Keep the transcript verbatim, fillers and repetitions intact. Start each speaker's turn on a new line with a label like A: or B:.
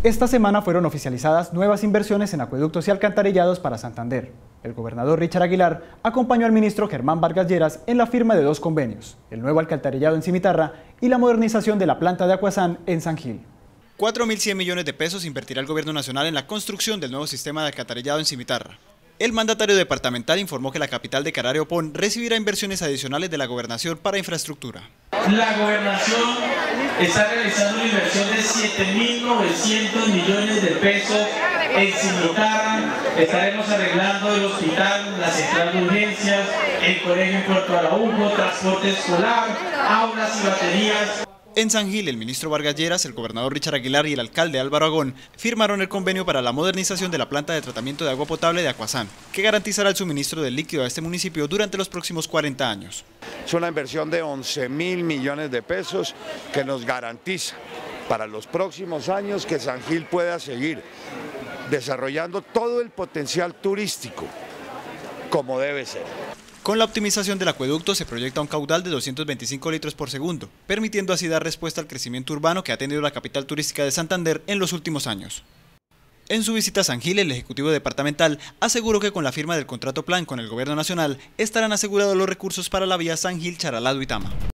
A: Esta semana fueron oficializadas nuevas inversiones en acueductos y alcantarillados para Santander. El gobernador Richard Aguilar acompañó al ministro Germán Vargas Lleras en la firma de dos convenios, el nuevo alcantarillado en Cimitarra y la modernización de la planta de Acuazán en San Gil.
B: cuatro mil cien millones de pesos invertirá el gobierno nacional en la construcción del nuevo sistema de alcantarillado en Cimitarra. El mandatario departamental informó que la capital de Carareopón recibirá inversiones adicionales de la gobernación para infraestructura.
C: La gobernación está realizando una inversión de siete mil novecientos millones de pesos en Cimitarra. Estaremos arreglando el hospital, la central de urgencias, el colegio en Puerto Araujo, transporte escolar, aulas y baterías.
B: En San Gil, el ministro Vargas Lleras, el gobernador Richard Aguilar y el alcalde Álvaro Agón firmaron el convenio para la modernización de la planta de tratamiento de agua potable de Acuazán, que garantizará el suministro del líquido a este municipio durante los próximos cuarenta años.
D: Es una inversión de once mil millones de pesos que nos garantiza para los próximos años que San Gil pueda seguir desarrollando todo el potencial turístico como debe ser.
B: Con la optimización del acueducto se proyecta un caudal de doscientos veinticinco litros por segundo, permitiendo así dar respuesta al crecimiento urbano que ha tenido la capital turística de Santander en los últimos años. En su visita a San Gil, el ejecutivo departamental aseguró que con la firma del contrato plan con el gobierno nacional estarán asegurados los recursos para la vía San Gil-Charalá-Duitama.